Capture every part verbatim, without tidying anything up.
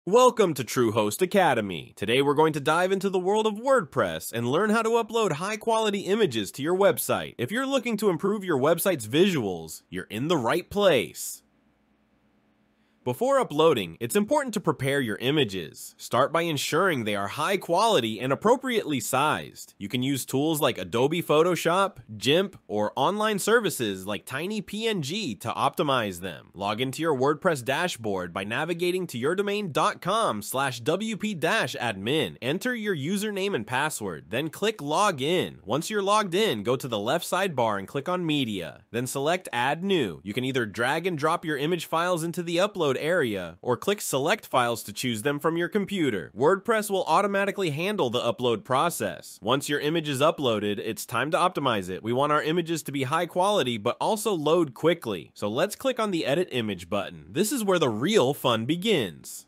Welcome to Truehost Academy. Today we're going to dive into the world of WordPress and learn how to upload high-quality images to your website. If you're looking to improve your website's visuals, you're in the right place. Before uploading, it's important to prepare your images. Start by ensuring they are high quality and appropriately sized. You can use tools like Adobe Photoshop, GIMP, or online services like TinyPNG to optimize them. Log into your WordPress dashboard by navigating to yourdomain.com slash wp-admin. Enter your username and password, then click Login. Once you're logged in, go to the left sidebar and click on Media. Then select Add New. You can either drag and drop your image files into the upload area, or click Select Files to choose them from your computer. WordPress will automatically handle the upload process. Once your image is uploaded, it's time to optimize it. We want our images to be high quality, but also load quickly. So let's click on the Edit Image button. This is where the real fun begins.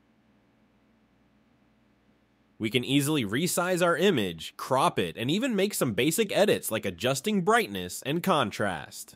We can easily resize our image, crop it, and even make some basic edits like adjusting brightness and contrast.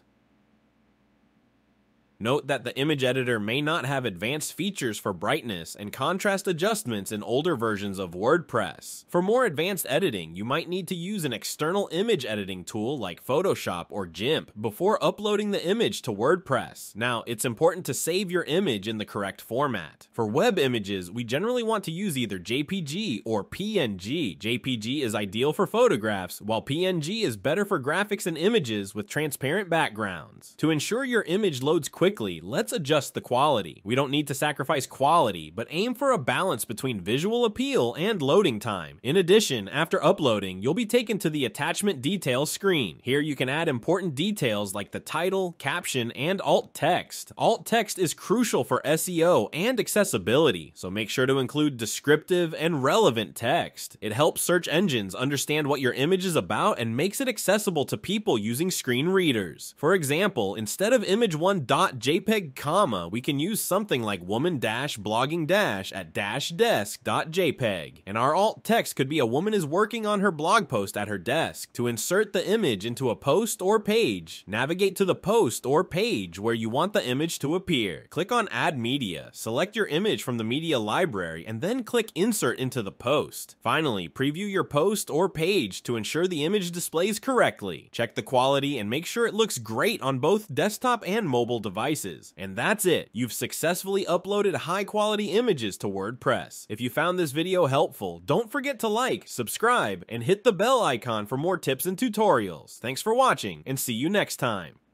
Note that the image editor may not have advanced features for brightness and contrast adjustments in older versions of WordPress. For more advanced editing, you might need to use an external image editing tool like Photoshop or GIMP before uploading the image to WordPress. Now, it's important to save your image in the correct format. For web images, we generally want to use either J P G or P N G. J P G is ideal for photographs, while P N G is better for graphics and images with transparent backgrounds. To ensure your image loads quickly, Quickly, let's adjust the quality. We don't need to sacrifice quality, but aim for a balance between visual appeal and loading time. In addition, after uploading, you'll be taken to the attachment details screen. Here you can add important details like the title, caption, and alt text. Alt text is crucial for S E O and accessibility, so make sure to include descriptive and relevant text. It helps search engines understand what your image is about and makes it accessible to people using screen readers. For example, instead of image one dot JPEG comma, we can use something like woman dash blogging dash at dash desk dot JPEG. And our alt text could be a woman is working on her blog post at her desk. To insert the image into a post or page, navigate to the post or page where you want the image to appear. Click on Add Media, select your image from the media library, and then click Insert into the post. Finally, preview your post or page to ensure the image displays correctly. Check the quality and make sure it looks great on both desktop and mobile devices. And that's it. You've successfully uploaded high quality images to WordPress. If you found this video helpful, don't forget to like, subscribe, and hit the bell icon for more tips and tutorials. Thanks for watching, and see you next time.